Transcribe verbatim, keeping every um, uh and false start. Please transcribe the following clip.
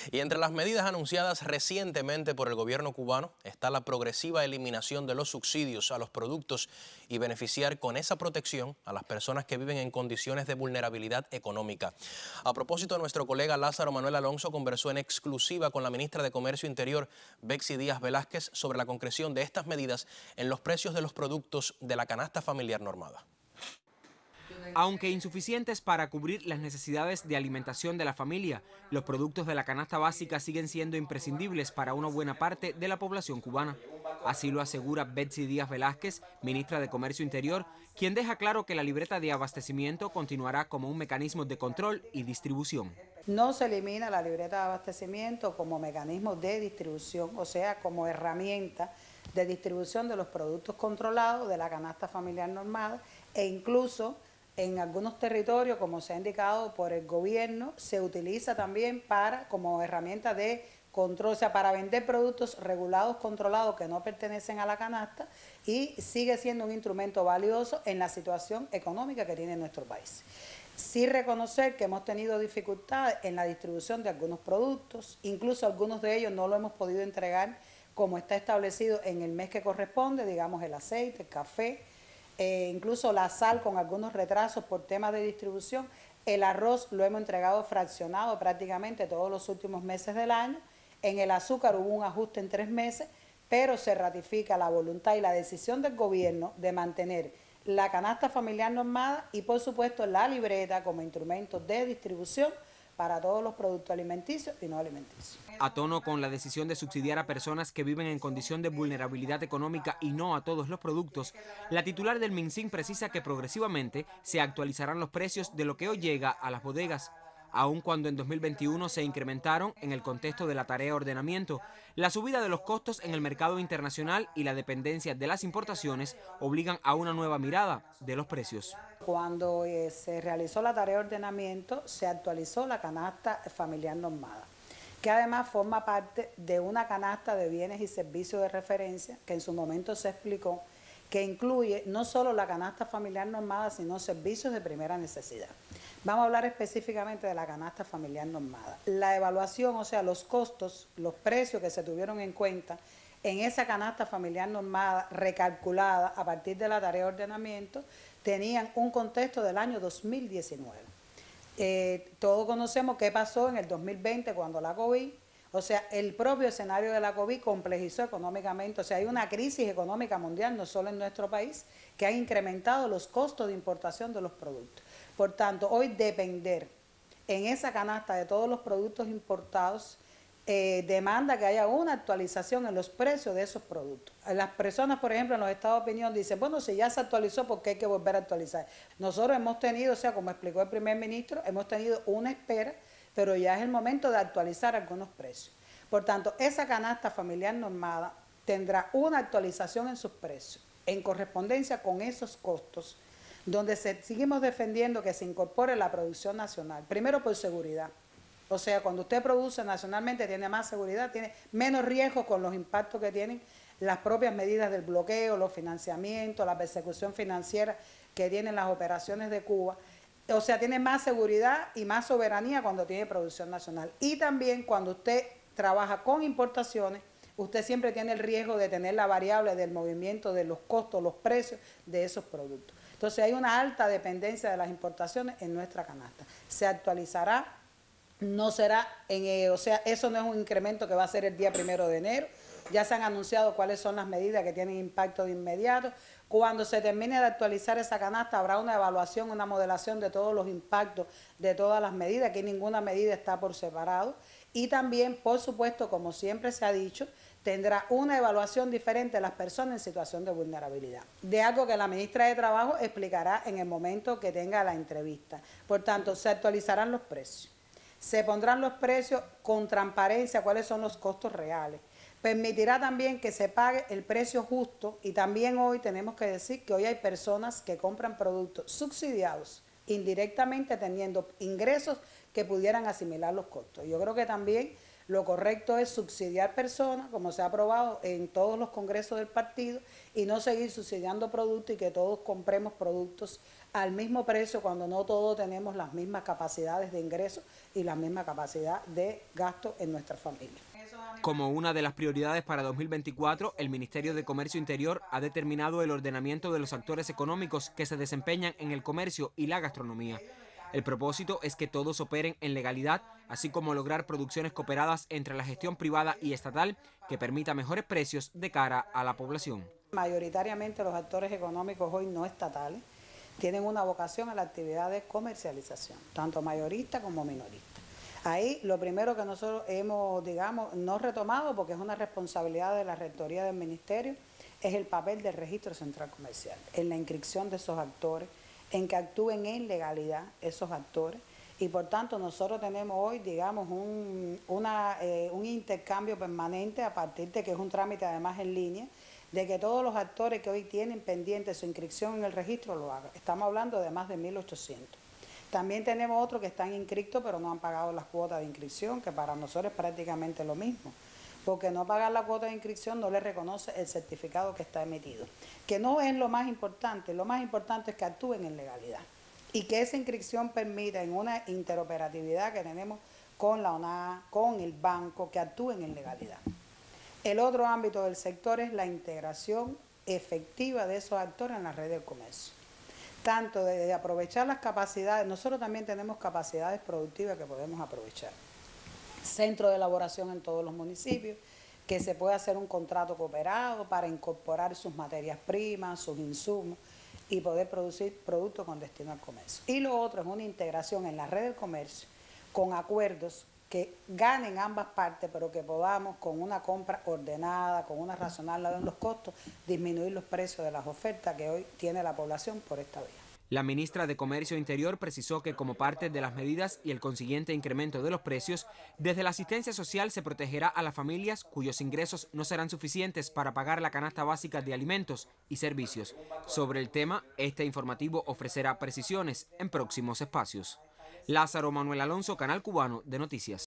Y entre las medidas anunciadas recientemente por el gobierno cubano está la progresiva eliminación de los subsidios a los productos y beneficiar con esa protección a las personas que viven en condiciones de vulnerabilidad económica. A propósito, nuestro colega Lázaro Manuel Alonso conversó en exclusiva con la ministra de Comercio Interior, Betsy Díaz Velázquez, sobre la concreción de estas medidas en los precios de los productos de la canasta familiar normada. Aunque insuficientes para cubrir las necesidades de alimentación de la familia, los productos de la canasta básica siguen siendo imprescindibles para una buena parte de la población cubana. Así lo asegura Betsy Díaz Velázquez, ministra de Comercio Interior, quien deja claro que la libreta de abastecimiento continuará como un mecanismo de control y distribución. No se elimina la libreta de abastecimiento como mecanismo de distribución, o sea, como herramienta de distribución de los productos controlados de la canasta familiar normada, e incluso en algunos territorios, como se ha indicado por el gobierno, se utiliza también para como herramienta de control, o sea, para vender productos regulados, controlados, que no pertenecen a la canasta, y sigue siendo un instrumento valioso en la situación económica que tiene nuestro país. Sí reconocer que hemos tenido dificultades en la distribución de algunos productos, incluso algunos de ellos no lo hemos podido entregar como está establecido en el mes que corresponde, digamos el aceite, el café, Eh, incluso la sal con algunos retrasos por temas de distribución. El arroz lo hemos entregado fraccionado prácticamente todos los últimos meses del año. En el azúcar hubo un ajuste en tres meses, pero se ratifica la voluntad y la decisión del gobierno de mantener la canasta familiar normada y por supuesto la libreta como instrumento de distribución para todos los productos alimenticios y no alimenticios. A tono con la decisión de subsidiar a personas que viven en condición de vulnerabilidad económica y no a todos los productos, la titular del MinSIN precisa que progresivamente se actualizarán los precios de lo que hoy llega a las bodegas. Aun cuando en dos mil veintiuno se incrementaron en el contexto de la tarea de ordenamiento, la subida de los costos en el mercado internacional y la dependencia de las importaciones obligan a una nueva mirada de los precios. Cuando eh, se realizó la tarea de ordenamiento, se actualizó la canasta familiar normada, que además forma parte de una canasta de bienes y servicios de referencia que en su momento se explicó que incluye no solo la canasta familiar normada, sino servicios de primera necesidad. Vamos a hablar específicamente de la canasta familiar normada. La evaluación, o sea, los costos, los precios que se tuvieron en cuenta en esa canasta familiar normada, recalculada a partir de la tarea de ordenamiento, tenían un contexto del año dos mil diecinueve. Eh, todos conocemos qué pasó en el dos mil veinte cuando la COVID, o sea, el propio escenario de la COVID complejizó económicamente, o sea, hay una crisis económica mundial, no solo en nuestro país, que ha incrementado los costos de importación de los productos. Por tanto, hoy depender en esa canasta de todos los productos importados eh, demanda que haya una actualización en los precios de esos productos. Las personas, por ejemplo, en los estados de opinión dicen, bueno, si ya se actualizó, ¿por qué hay que volver a actualizar? Nosotros hemos tenido, o sea, como explicó el primer ministro, hemos tenido una espera, pero ya es el momento de actualizar algunos precios. Por tanto, esa canasta familiar normada tendrá una actualización en sus precios, en correspondencia con esos costos, donde se, seguimos defendiendo que se incorpore la producción nacional, primero por seguridad. O sea, cuando usted produce nacionalmente tiene más seguridad, tiene menos riesgo con los impactos que tienen las propias medidas del bloqueo, los financiamientos, la persecución financiera que tienen las operaciones de Cuba. O sea, tiene más seguridad y más soberanía cuando tiene producción nacional. Y también cuando usted trabaja con importaciones, usted siempre tiene el riesgo de tener la variable del movimiento de los costos, los precios de esos productos. Entonces hay una alta dependencia de las importaciones en nuestra canasta. Se actualizará, no será, en, eh, o sea, eso no es un incremento que va a ser el día primero de enero. Ya se han anunciado cuáles son las medidas que tienen impacto de inmediato. Cuando se termine de actualizar esa canasta habrá una evaluación, una modelación de todos los impactos de todas las medidas. Aquí ninguna medida está por separado. Y también, por supuesto, como siempre se ha dicho, tendrá una evaluación diferente de las personas en situación de vulnerabilidad. De algo que la ministra de Trabajo explicará en el momento que tenga la entrevista. Por tanto, se actualizarán los precios. Se pondrán los precios con transparencia, cuáles son los costos reales. Permitirá también que se pague el precio justo y también hoy tenemos que decir que hoy hay personas que compran productos subsidiados indirectamente teniendo ingresos que pudieran asimilar los costos. Yo creo que también Lo correcto es subsidiar personas, como se ha aprobado en todos los congresos del partido, y no seguir subsidiando productos y que todos compremos productos al mismo precio cuando no todos tenemos las mismas capacidades de ingreso y la misma capacidad de gasto en nuestra familia. Como una de las prioridades para dos mil veinticuatro, el Ministerio de Comercio Interior ha determinado el ordenamiento de los actores económicos que se desempeñan en el comercio y la gastronomía. El propósito es que todos operen en legalidad, así como lograr producciones cooperadas entre la gestión privada y estatal que permita mejores precios de cara a la población. Mayoritariamente los actores económicos hoy no estatales tienen una vocación a la actividad de comercialización, tanto mayorista como minorista. Ahí lo primero que nosotros hemos, digamos, no retomado, porque es una responsabilidad de la Rectoría del Ministerio, es el papel del Registro Central Comercial, en la inscripción de esos actores, en que actúen en legalidad esos actores, y por tanto nosotros tenemos hoy, digamos, un, una, eh, un intercambio permanente a partir de que es un trámite además en línea, de que todos los actores que hoy tienen pendiente su inscripción en el registro lo hagan. Estamos hablando de más de mil ochocientos. También tenemos otros que están inscritos pero no han pagado las cuotas de inscripción, que para nosotros es prácticamente lo mismo, porque no pagar la cuota de inscripción no le reconoce el certificado que está emitido, que no es lo más importante. Lo más importante es que actúen en legalidad y que esa inscripción permita, en una interoperatividad que tenemos con la O N A, con el banco, que actúen en legalidad. El otro ámbito del sector es la integración efectiva de esos actores en la red del comercio, tanto de, de aprovechar las capacidades. Nosotros también tenemos capacidades productivas que podemos aprovechar. Centro de elaboración en todos los municipios, que se puede hacer un contrato cooperado para incorporar sus materias primas, sus insumos y poder producir productos con destino al comercio. Y lo otro es una integración en la red del comercio con acuerdos que ganen ambas partes, pero que podamos, con una compra ordenada, con una racionalidad en los costos, disminuir los precios de las ofertas que hoy tiene la población por esta vía. La ministra de Comercio Interior precisó que como parte de las medidas y el consiguiente incremento de los precios, desde la asistencia social se protegerá a las familias cuyos ingresos no serán suficientes para pagar la canasta básica de alimentos y servicios. Sobre el tema, este informativo ofrecerá precisiones en próximos espacios. Lázaro Manuel Alonso, Canal Cubano de Noticias.